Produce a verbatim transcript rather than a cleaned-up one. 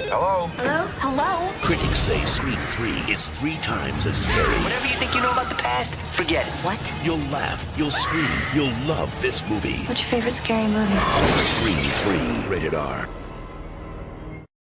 Hello? Hello? Hello? Critics say Scream three is three times as scary. Whatever you think you know about the past, forget it. What? You'll laugh, you'll scream, you'll love this movie. What's your favorite scary movie? Scream three, rated R.